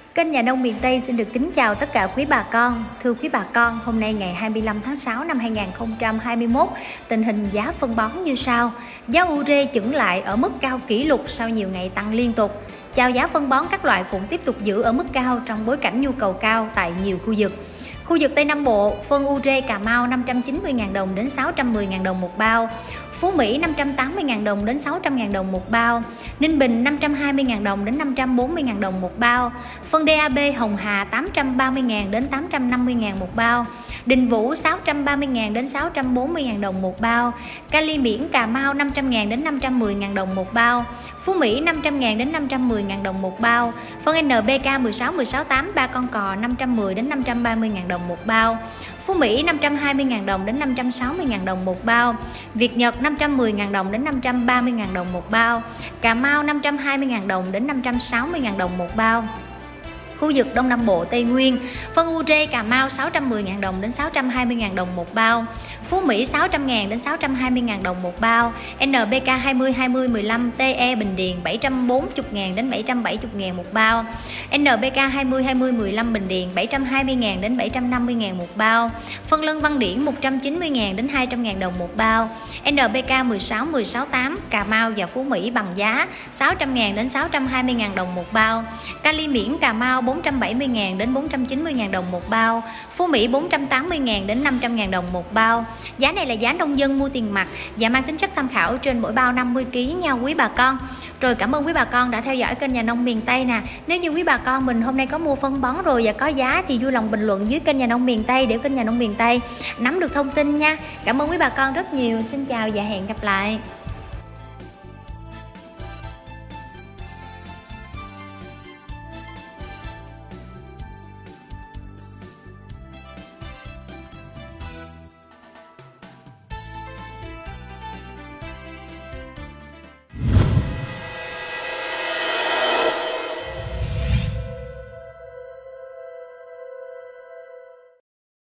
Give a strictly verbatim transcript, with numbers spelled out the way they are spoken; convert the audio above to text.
Kênh Nhà nông miền Tây xin được kính chào tất cả quý bà con. Thưa quý bà con, hôm nay ngày hai mươi lăm tháng sáu năm hai nghìn không trăm hai mươi mốt, tình hình giá phân bón như sau. Giá ure chững lại ở mức cao kỷ lục sau nhiều ngày tăng liên tục. Chào giá phân bón các loại cũng tiếp tục giữ ở mức cao trong bối cảnh nhu cầu cao tại nhiều khu vực. Khu vực Tây Nam Bộ, phân ure Cà Mau năm trăm chín mươi nghìn đồng đến sáu trăm mười nghìn đồng một bao. Phú Mỹ năm trăm tám mươi nghìn đồng đến sáu trăm nghìn đồng một bao. Ninh Bình năm trăm hai mươi nghìn đồng đến năm trăm bốn mươi nghìn đồng một bao. Phân đê a bê Hồng Hà tám trăm ba mươi nghìn đến tám trăm năm mươi nghìn một bao. Đình Vũ sáu trăm ba mươi nghìn đến sáu trăm bốn mươi nghìn đồng một bao. Kali Miễn Cà Mau năm trăm nghìn đến năm trăm mười nghìn đồng một bao. Phú Mỹ năm trăm nghìn đến năm trăm mười nghìn đồng một bao. Phân en pê ca mười sáu mười sáu tám ba con cò năm trăm mười đến năm trăm ba mươi nghìn đồng một bao. Phú Mỹ năm trăm hai mươi nghìn đồng đến năm trăm sáu mươi nghìn đồng một bao. Việt Nhật năm trăm mười nghìn đồng đến năm trăm ba mươi nghìn đồng một bao. Cà Mau năm trăm hai mươi nghìn đồng đến năm trăm sáu mươi nghìn đồng một bao. Khu vực Đông Nam Bộ Tây Nguyên, phân ure Cà Mau sáu trăm mười nghìn đồng đến sáu trăm hai mươi nghìn đồng một bao. Phú Mỹ sáu trăm nghìn đến sáu trăm hai mươi nghìn đồng một bao. en pê ca hai mươi hai mươi mười lăm tê e Bình Điền bảy trăm bốn mươi nghìn đến bảy trăm bảy mươi nghìn một bao. en pê ca hai mươi hai mươi mười lăm Bình Điền bảy trăm hai mươi nghìn đến bảy trăm năm mươi nghìn một bao. Phân Lân Văn Điển một trăm chín mươi nghìn đến hai trăm nghìn đồng một bao. en pê ca mười sáu mười sáu tám Cà Mau và Phú Mỹ bằng giá sáu trăm nghìn đến sáu trăm hai mươi nghìn đồng một bao. Kali Miễn Cà Mau bốn trăm bảy mươi nghìn đến bốn trăm chín mươi nghìn đồng một bao. Phú Mỹ bốn trăm tám mươi nghìn đến năm trăm nghìn đồng một bao. Giá này là giá nông dân mua tiền mặt và mang tính chất tham khảo trên mỗi bao năm mươi ki lô gam nha quý bà con. Rồi, cảm ơn quý bà con đã theo dõi kênh Nhà nông miền Tây nè. Nếu như quý bà con mình hôm nay có mua phân bón rồi và có giá thì vui lòng bình luận dưới kênh Nhà nông miền Tây để kênh Nhà nông miền Tây nắm được thông tin nha. Cảm ơn quý bà con rất nhiều. Xin chào và hẹn gặp lại.